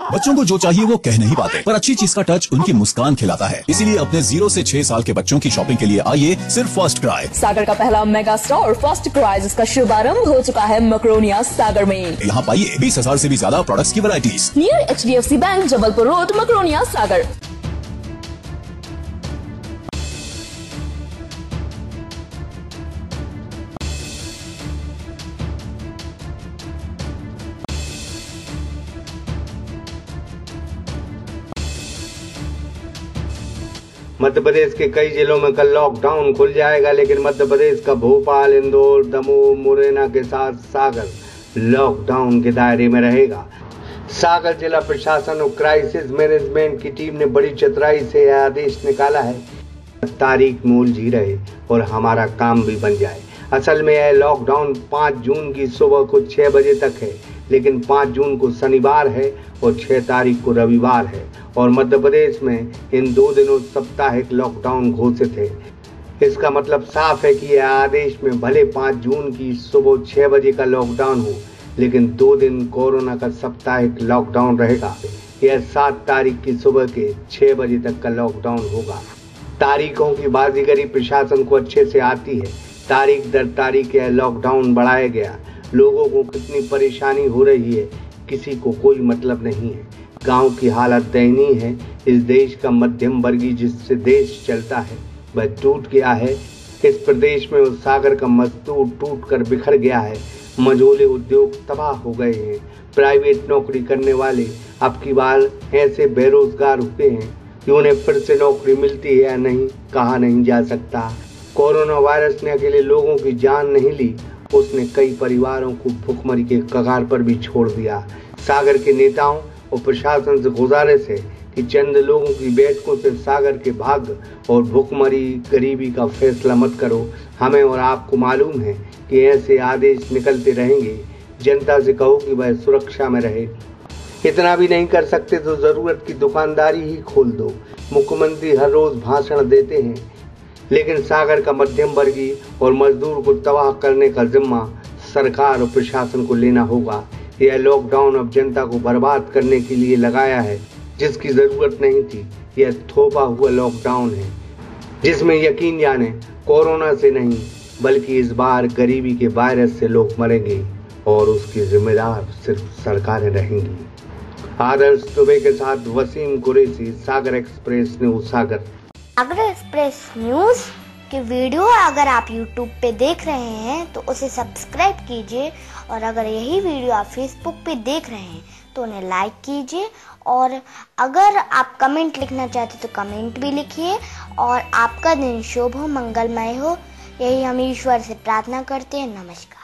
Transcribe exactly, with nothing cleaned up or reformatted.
बच्चों को जो चाहिए वो कह नहीं पाते, पर अच्छी चीज का टच उनकी मुस्कान खिलाता है। इसीलिए अपने जीरो से छह साल के बच्चों की शॉपिंग के लिए आइए सिर्फ फर्स्ट क्राई। सागर का पहला मेगा स्टोर फर्स्ट क्राई, जिसका शुभारंभ हो चुका है मकरोनिया सागर में। यहाँ पाइए बीस हजार से भी ज्यादा प्रोडक्ट्स की varieties. Near H D F C bank, Jabalpur road, Makronia Sagar. Madhya Pradesh के कई जिलों में कल लॉकडाउन खुल जाएगा, लेकिन मध्य प्रदेश का भोपाल, इंदौर, दमोह, मुरैना के साथ सागर लॉकडाउन के दायरे में रहेगा। सागर जिला प्रशासन और क्राइसिस मैनेजमेंट की टीम ने बड़ी चतुराई से यह आदेश निकाला है, तारीख में उलझी रहे और हमारा काम भी बन जाए। असल में यह लॉकडाउन पाँच जून की सुबह को छह बजे तक है, लेकिन पाँच जून को शनिवार है और छह तारीख को रविवार है, और मध्य प्रदेश में इन दो दिनों साप्ताहिक लॉकडाउन घोषित है। इसका मतलब साफ है कि यह आदेश में भले पाँच जून की सुबह छह बजे का लॉकडाउन हो, लेकिन दो दिन कोरोना का साप्ताहिक लॉकडाउन रहेगा। यह सात तारीख की सुबह के छह बजे तक का लॉकडाउन होगा। तारीखों की बाजीगरी प्रशासन को अच्छे से आती है। तारीख दर तारीख यह लॉकडाउन बढ़ाया गया। लोगों को कितनी परेशानी हो रही है किसी को कोई मतलब नहीं है। गांव की हालत दयनीय है। इस देश का मध्यम वर्गीय जिससे देश चलता है वह टूट गया है। इस प्रदेश में उस सागर का मजदूर टूट कर बिखर गया है। मझोले उद्योग तबाह हो गए हैं। प्राइवेट नौकरी करने वाले अब की बार ऐसे बेरोजगार हुए हैं कि उन्हें फिर से नौकरी मिलती है या नहीं कहा नहीं जा सकता। कोरोना वायरस ने अकेले लोगों की जान नहीं ली, उसने कई परिवारों को भूखमरी के कगार पर भी छोड़ दिया। सागर के नेताओं और प्रशासन से गुजारिश है कि चंद लोगों की बैठकों से सागर के भाग्य और भूखमरी गरीबी का फैसला मत करो। हमें और आपको मालूम है कि ऐसे आदेश निकलते रहेंगे। जनता से कहो कि वह सुरक्षा में रहे। इतना भी नहीं कर सकते तो जरूरत की दुकानदारी ही खोल दो। मुख्यमंत्री हर रोज भाषण देते हैं, लेकिन सागर का मध्यम वर्गीय और मजदूर को तबाह करने का जिम्मा सरकार और प्रशासन को लेना होगा। यह लॉकडाउन अब जनता को बर्बाद करने के लिए लगाया है, जिसकी जरूरत नहीं थी। यह थोपा हुआ लॉकडाउन है, जिसमें यकीन जाने कोरोना से नहीं बल्कि इस बार गरीबी के वायरस से लोग मरेंगे और उसकी जिम्मेदार सिर्फ सरकारें रहेंगी। आदर्श दुबे के साथ Waseem Qureshi, Sagar express news Sagar. Sagar express news की वीडियो अगर आप यूट्यूब पे देख रहे हैं तो उसे सब्सक्राइब कीजिए, और अगर यही वीडियो आप फेसबुक पे देख रहे हैं तो उन्हें लाइक कीजिए, और अगर आप कमेंट लिखना चाहते तो कमेंट भी लिखिए। और आपका दिन शुभ हो, मंगलमय हो, यही हम ईश्वर से प्रार्थना करते हैं। नमस्कार।